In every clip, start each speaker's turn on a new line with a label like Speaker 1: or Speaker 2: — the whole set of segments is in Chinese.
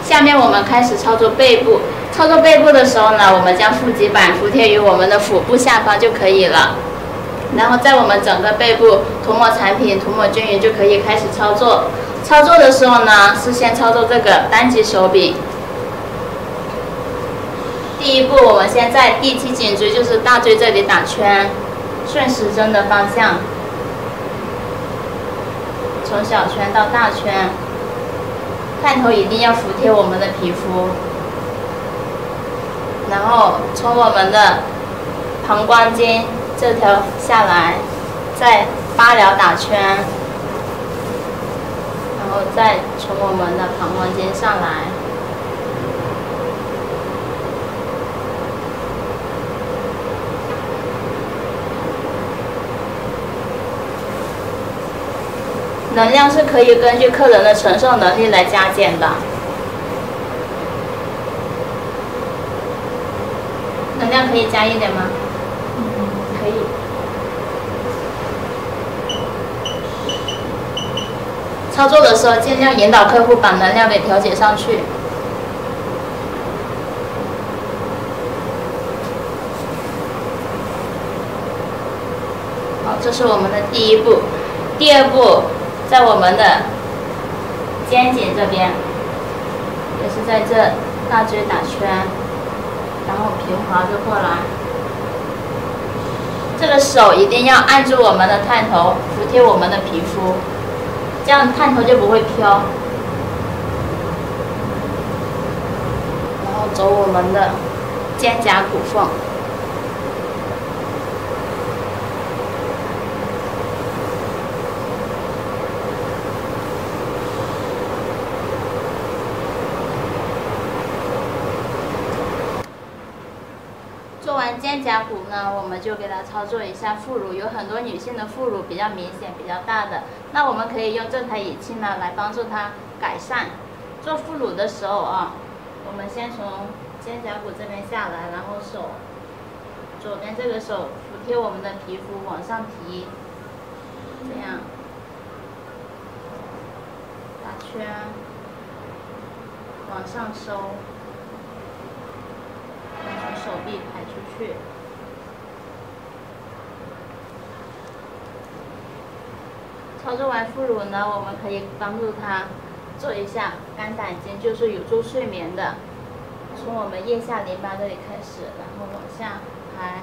Speaker 1: 下面我们开始操作背部。操作背部的时候呢，我们将腹肌板服贴于我们的腹部下方就可以了。然后在我们整个背部涂抹产品，涂抹均匀就可以开始操作。操作的时候呢，是先操作这个单击手柄。第一步，我们先在第七颈椎，就是大椎这里打圈，顺时针的方向，从小圈到大圈，探头一定要服贴我们的皮肤，然后从我们的膀胱经这条下来，在8髎打圈，然后再从我们的膀胱经上来。能量是可以根据客人的承受能力来加减的。能量可以加一点吗？可以。操作的时候尽量引导客户把能量给调节上去。好，这是我们的第一步。第二步，在我们的肩颈这边，也是在这大椎打圈，然后平滑着过来。这个手一定要按住我们的探头，服贴我们的皮肤，这样探头就不会飘。然后走我们的肩胛骨缝。做完肩胛骨呢，我们就给它操作一下副乳。有很多女性的副乳比较明显、比较大的，那我们可以用这台仪器呢来帮助她改善。做副乳的时候啊，我们先从肩胛骨这边下来，然后手左边这个手服贴我们的皮肤往上提，这样打圈，往上收。从手臂排出去，操作完副乳呢，我们可以帮助他做一下肝胆经，就是有助睡眠的。从我们腋下淋巴这里开始，然后往下排，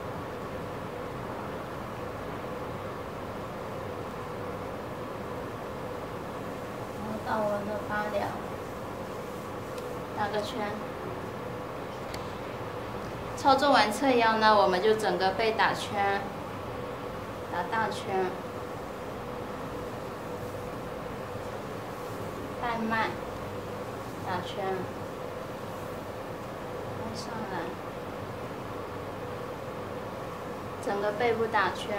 Speaker 1: 然后到我们的8髎，打个圈。操作完侧腰呢，我们就整个背打圈，打大圈，带脉，打圈，上来，整个背部打圈。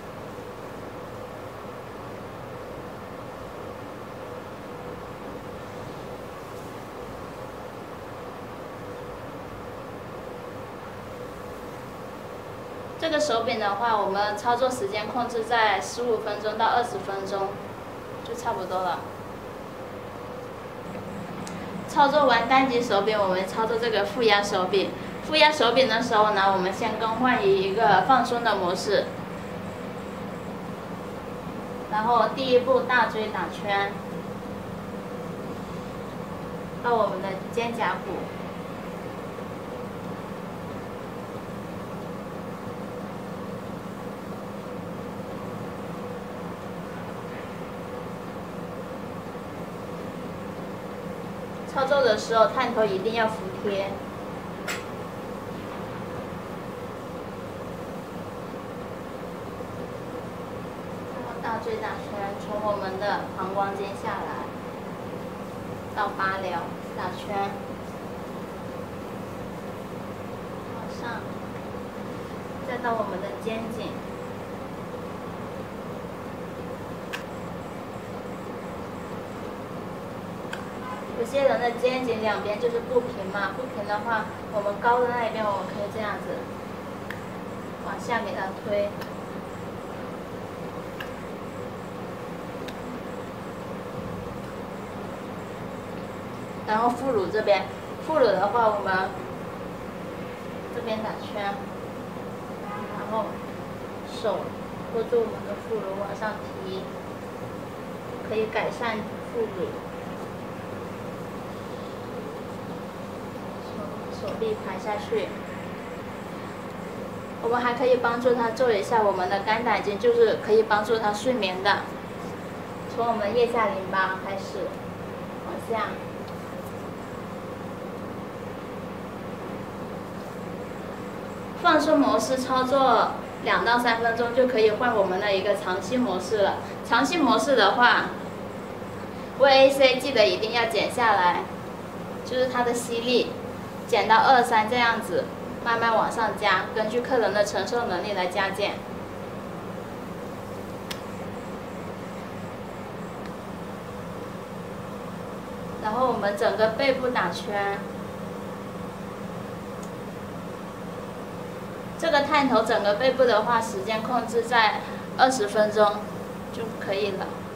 Speaker 1: 这个手柄的话，我们操作时间控制在15分钟到20分钟，就差不多了。操作完单击手柄，我们操作这个负压手柄。负压手柄的时候呢，我们先更换于一个放松的模式。然后第一步大椎打圈，到我们的肩胛骨。操作的时候，探头一定要服贴。然后大椎打圈，从我们的膀胱经下来，到8髎打圈，往上，再到我们的肩颈。有些人的肩颈两边就是不平嘛，不平的话，我们高的那一边我们可以这样子往下给它推。 然后副乳这边，副乳的话我们这边打圈，然后手托住我们的副乳往上提，可以改善副乳。手臂排下去。我们还可以帮助他做一下我们的肝胆经，就是可以帮助他睡眠的。从我们腋下淋巴开始，往下。放松模式操作2到3分钟就可以换我们的一个长期模式了。长期模式的话 ，VAC 记得一定要减下来，就是它的吸力，减到2、3这样子。慢慢往上加，根据客人的承受能力来加减。然后我们整个背部打圈，这个探头整个背部的话，时间控制在20分钟就可以了。